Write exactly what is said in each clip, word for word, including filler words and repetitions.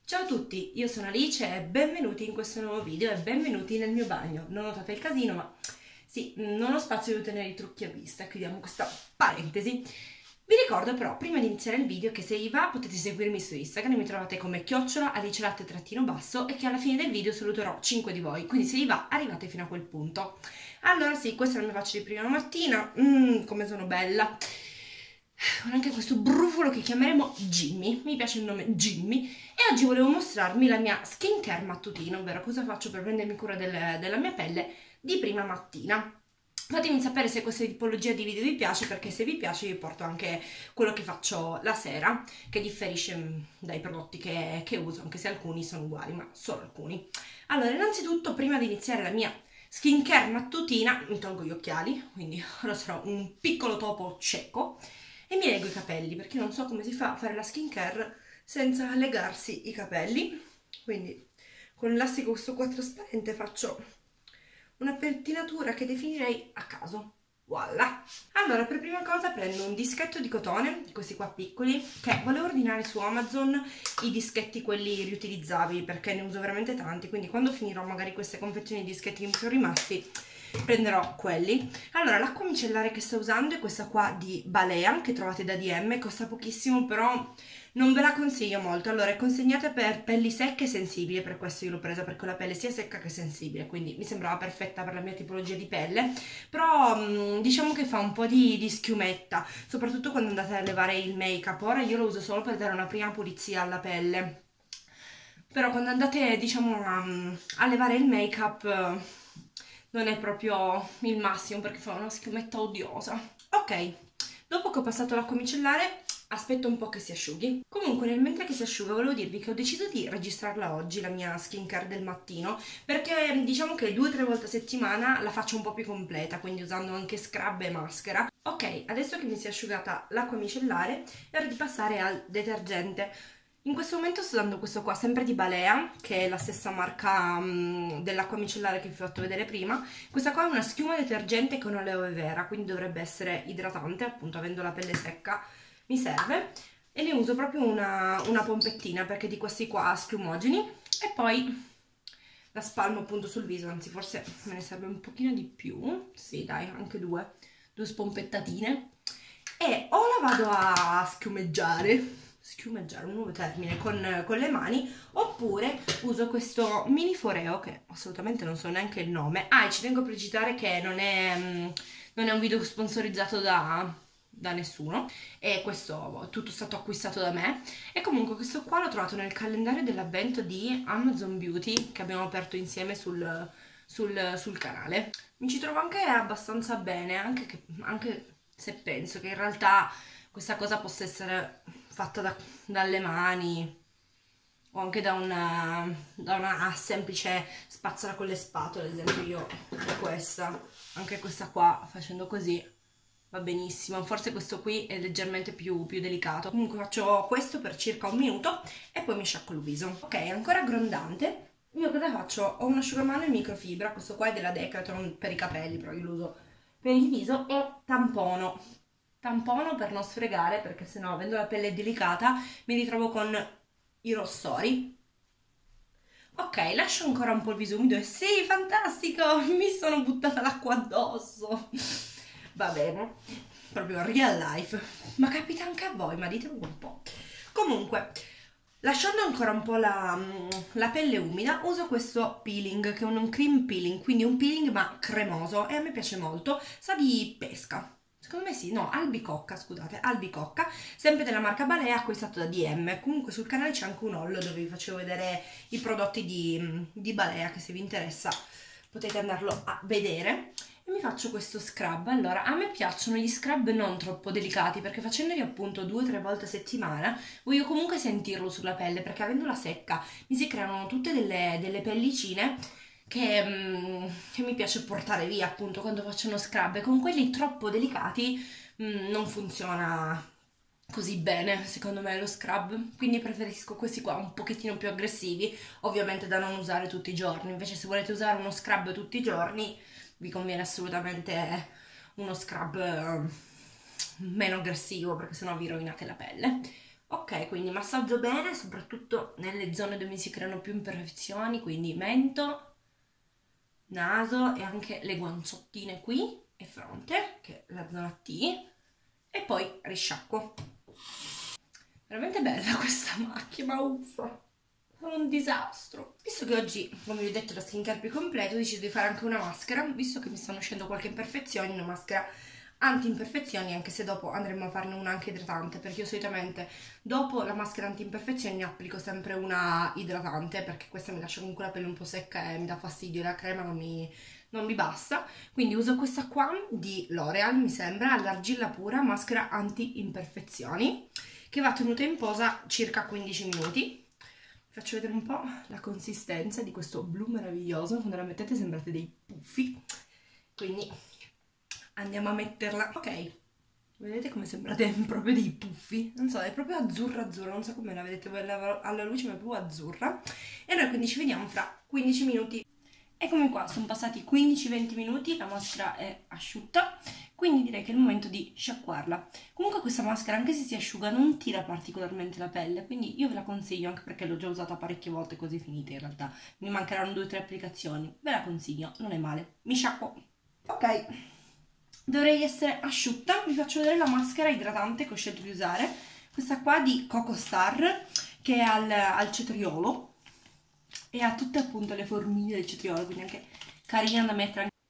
Ciao a tutti, io sono Alice e benvenuti in questo nuovo video e benvenuti nel mio bagno. Non notate il casino, ma sì, non ho spazio di tenere i trucchi a vista, chiudiamo questa parentesi. Vi ricordo però, prima di iniziare il video, che se vi va potete seguirmi su Instagram, mi trovate come chiocciola alicelatte-basso e che alla fine del video saluterò cinque di voi, quindi se vi va arrivate fino a quel punto. Allora sì, questa è la mia faccia di prima mattina, mmm, come sono bella. Con anche questo brufolo che chiameremo Jimmy, mi piace il nome Jimmy, e oggi volevo mostrarmi la mia skincare mattutina, ovvero cosa faccio per prendermi cura del, della mia pelle di prima mattina. Fatemi sapere se questa tipologia di video vi piace, perché se vi piace vi porto anche quello che faccio la sera, che differisce dai prodotti che, che uso, anche se alcuni sono uguali, ma solo alcuni. Allora, innanzitutto, prima di iniziare la mia skincare mattutina, mi tolgo gli occhiali, quindi ora sarò un piccolo topo cieco, e mi lego i capelli, perché non so come si fa a fare la skincare senza legarsi i capelli. Quindi con l'elastico questo qua trasparente faccio una pettinatura che definirei a caso. Voilà! Allora, per prima cosa prendo un dischetto di cotone, questi qua piccoli, che volevo ordinare su Amazon, i dischetti quelli riutilizzabili, perché ne uso veramente tanti, quindi quando finirò magari queste confezioni di dischetti che mi sono rimasti, prenderò quelli. Allora, l'acqua micellare che sto usando è questa qua di Balea, che trovate da D M, costa pochissimo, però non ve la consiglio molto. Allora, è consegnata per pelli secche e sensibili, per questo io l'ho presa, perché ho la pelle sia secca che sensibile, quindi mi sembrava perfetta per la mia tipologia di pelle, però mh, diciamo che fa un po' di, di schiumetta, soprattutto quando andate a levare il make up. Ora io lo uso solo per dare una prima pulizia alla pelle, però quando andate, diciamo, a, a levare il make up non è proprio il massimo, perché fa una schiumetta odiosa. Ok, dopo che ho passato l'acqua micellare aspetto un po' che si asciughi. Comunque, nel mentre che si asciuga, volevo dirvi che ho deciso di registrarla oggi, la mia skincare del mattino, perché diciamo che due o tre volte a settimana la faccio un po' più completa, quindi usando anche scrub e maschera. Ok, adesso che mi si è asciugata l'acqua micellare è ora di passare al detergente. In questo momento sto usando questo qua, sempre di Balea, che è la stessa marca um, dell'acqua micellare che vi ho fatto vedere prima. Questa qua è una schiuma detergente con aloe vera, quindi dovrebbe essere idratante, appunto avendo la pelle secca mi serve. E ne uso proprio una, una pompettina, perché di questi qua schiumogeni. E poi la spalmo appunto sul viso, anzi forse me ne serve un pochino di più. Sì dai, anche due, due spompettatine. E o la vado a schiumeggiare, schiumeggiare, un nuovo termine, con, con le mani, oppure uso questo mini foreo, che assolutamente non so neanche il nome. Ah, e ci tengo a precisare che non è, non è un video sponsorizzato da, da nessuno, e questo è tutto stato acquistato da me. E comunque questo qua l'ho trovato nel calendario dell'avvento di Amazon Beauty, che abbiamo aperto insieme sul, sul, sul canale. Mi ci trovo anche abbastanza bene, anche, che, anche se penso che in realtà questa cosa possa essere fatta da, dalle mani o anche da una, da una semplice spazzola con le spatole. Ad esempio io ho questa, anche questa qua facendo così va benissimo. Forse questo qui è leggermente più, più delicato. Comunque faccio questo per circa un minuto e poi mi sciacquo il viso. Ok, ancora grondante. Io cosa faccio? Ho un asciugamano in microfibra, questo qua è della Decathlon per i capelli, però io lo uso per il viso, e tampono tampono per non sfregare, perché sennò, avendo la pelle delicata, mi ritrovo con i rossori. Ok, lascio ancora un po' il viso umido e sì, fantastico, mi sono buttata l'acqua addosso. Va bene, proprio real life. Ma capita anche a voi, ma ditemi un po'. Comunque, lasciando ancora un po' la, la pelle umida, uso questo peeling, che è un cream peeling, quindi un peeling ma cremoso, e a me piace molto, sa di pesca. Secondo me sì, no, albicocca, scusate, albicocca, sempre della marca Balea, acquistato da D M. Comunque sul canale c'è anche un haul dove vi faccio vedere i prodotti di, di Balea, che se vi interessa potete andarlo a vedere. E mi faccio questo scrub. Allora, a me piacciono gli scrub non troppo delicati, perché facendoli appunto due o tre volte a settimana voglio comunque sentirlo sulla pelle, perché avendola secca mi si creano tutte delle, delle pellicine Che, mm, che mi piace portare via appunto quando faccio uno scrub, e con quelli troppo delicati mm, non funziona così bene secondo me lo scrub, quindi preferisco questi qua un pochettino più aggressivi, ovviamente da non usare tutti i giorni. Invece se volete usare uno scrub tutti i giorni vi conviene assolutamente uno scrub eh, meno aggressivo, perché sennò vi rovinate la pelle. Ok, quindi massaggio bene, soprattutto nelle zone dove mi si creano più imperfezioni, quindi mento, naso e anche le guanciottine qui e fronte, che è la zona T, e poi risciacquo. Veramente bella questa macchia, ma uffa, sono un disastro. Visto che oggi, come vi ho detto, la skincare più completo, ho deciso di fare anche una maschera, visto che mi stanno uscendo qualche imperfezione, una maschera anti-imperfezioni, anche se dopo andremo a farne una anche idratante, perché io solitamente dopo la maschera anti-imperfezioni ne applico sempre una idratante, perché questa mi lascia comunque la pelle un po' secca e mi dà fastidio, la crema non mi, non mi basta, quindi uso questa qua di L'Oreal, mi sembra, all'argilla pura, maschera anti-imperfezioni, che va tenuta in posa circa quindici minuti. Vi faccio vedere un po' la consistenza di questo blu meraviglioso, quando la mettete sembrate dei puffi, quindi andiamo a metterla. Ok, vedete come sembrate proprio dei puffi? Non so, è proprio azzurra azzurra, non so come la vedete voi alla luce, ma è proprio azzurra. E noi quindi ci vediamo fra quindici minuti. Eccomi qua, sono passati quindici venti minuti, la maschera è asciutta, quindi direi che è il momento di sciacquarla. Comunque questa maschera, anche se si asciuga, non tira particolarmente la pelle, quindi io ve la consiglio, anche perché l'ho già usata parecchie volte così finita in realtà. Mi mancheranno due o tre applicazioni, ve la consiglio, non è male. Mi sciacquo. Ok, dovrei essere asciutta, vi faccio vedere la maschera idratante che ho scelto di usare. Questa qua di Coco Star, che è al, al cetriolo. E ha tutte appunto le formine del cetriolo, quindi anche carina da mettere anche.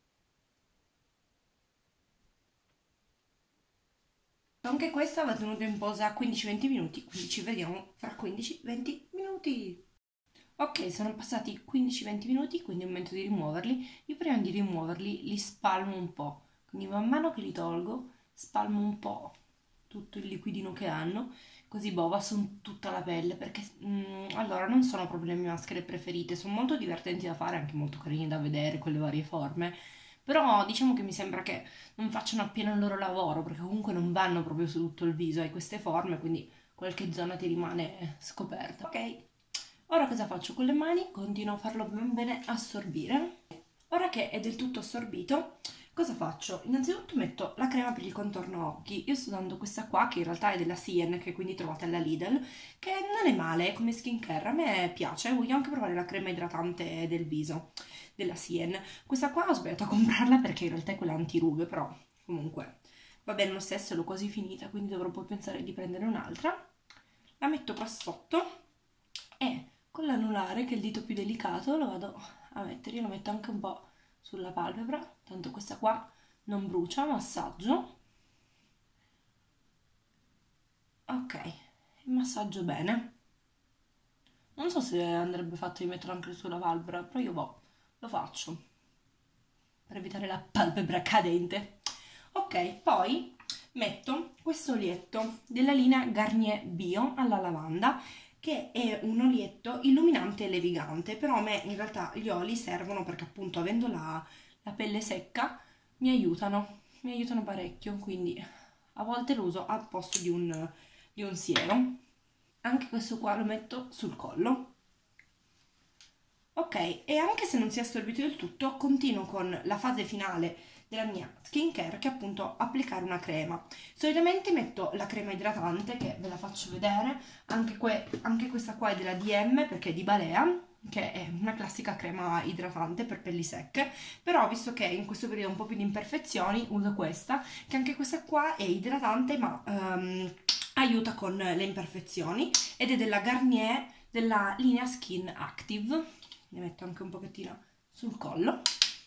Anche questa va tenuta in posa quindici venti minuti, quindi ci vediamo fra quindici venti minuti. Ok, sono passati quindici venti minuti, quindi è il momento di rimuoverli. Io prima di rimuoverli li spalmo un po', quindi man mano che li tolgo spalmo un po' tutto il liquidino che hanno, così bova su tutta la pelle, perché mm, allora non sono proprio le mie maschere preferite, sono molto divertenti da fare, anche molto carini da vedere con le varie forme, però diciamo che mi sembra che non facciano appieno il loro lavoro, perché comunque non vanno proprio su tutto il viso, hai queste forme, quindi qualche zona ti rimane scoperta. Ok, ora cosa faccio con le mani? Continuo a farlo ben bene assorbire. Ora che è del tutto assorbito, cosa faccio? Innanzitutto metto la crema per il contorno occhi. Io sto usando questa qua, che in realtà è della Sien, che quindi trovate alla Lidl, che non è male come skincare, a me piace. Voglio anche provare la crema idratante del viso della Sien. Questa qua ho sbagliato a comprarla perché in realtà è quella antirughe, però comunque va bene lo stesso, l'ho quasi finita, quindi dovrò poi pensare di prendere un'altra. La metto qua sotto e con l'anulare, che è il dito più delicato, lo vado a mettere. Io lo metto anche un po' sulla palpebra, tanto questa qua non brucia, massaggio. Ok, massaggio bene. Non so se andrebbe fatto di metterlo anche sulla palpebra, però io boh, lo faccio per evitare la palpebra cadente. Ok, poi metto questo olietto della linea Garnier Bio alla lavanda, che è un olietto illuminante e levigante, però a me in realtà gli oli servono perché appunto avendo la, la pelle secca mi aiutano, mi aiutano parecchio, quindi a volte lo uso al posto di un, di un siero. Anche questo qua lo metto sul collo. Ok, e anche se non si è assorbito del tutto, continuo con la fase finale della mia skincare, che è appunto applicare una crema. Solitamente metto la crema idratante, che ve la faccio vedere, anche, que anche questa qua è della D M perché è di Balea, che è una classica crema idratante per pelli secche, però visto che in questo periodo ho un po' più di imperfezioni uso questa, che anche questa qua è idratante ma um, aiuta con le imperfezioni, ed è della Garnier, della linea Skin Active. Ne metto anche un pochettino sul collo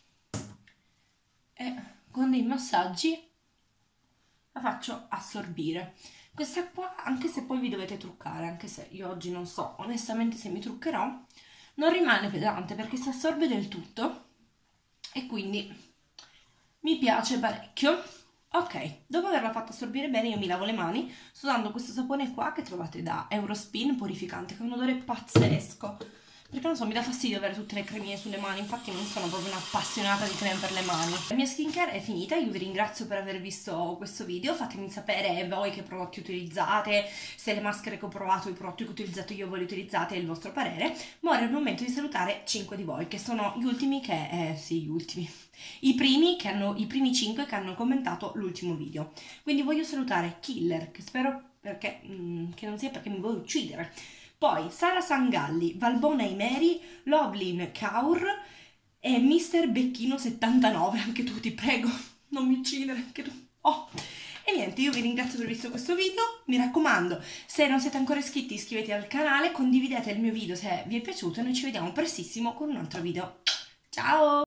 e con dei massaggi la faccio assorbire. Questa qua, anche se poi vi dovete truccare, anche se io oggi non so onestamente se mi truccherò, non rimane pesante perché si assorbe del tutto e quindi mi piace parecchio. Ok, dopo averla fatta assorbire bene io mi lavo le mani usando questo sapone qua che trovate da Eurospin purificante, che ha un odore pazzesco. Perché non so, mi dà fastidio avere tutte le cremine sulle mani, infatti non sono proprio un'appassionata di creme per le mani. La mia skincare è finita, io vi ringrazio per aver visto questo video, fatemi sapere voi che prodotti utilizzate, se le maschere che ho provato, i prodotti che ho utilizzato io voi li utilizzate e il vostro parere. Ma ora è il momento di salutare cinque di voi, che sono gli ultimi che, eh sì, gli ultimi, i primi che hanno, i primi cinque che hanno commentato l'ultimo video. Quindi voglio salutare Killer, che spero perché, mm, che non sia perché mi vuoi uccidere. Poi Sara Sangalli, Valbona Imeri, Lovelin Kaur e mister Becchino settantanove, anche tu ti prego, non mi uccidere, anche tu. Oh. E niente, io vi ringrazio per aver visto questo video, mi raccomando, se non siete ancora iscritti iscrivetevi al canale, condividete il mio video se vi è piaciuto e noi ci vediamo prestissimo con un altro video. Ciao!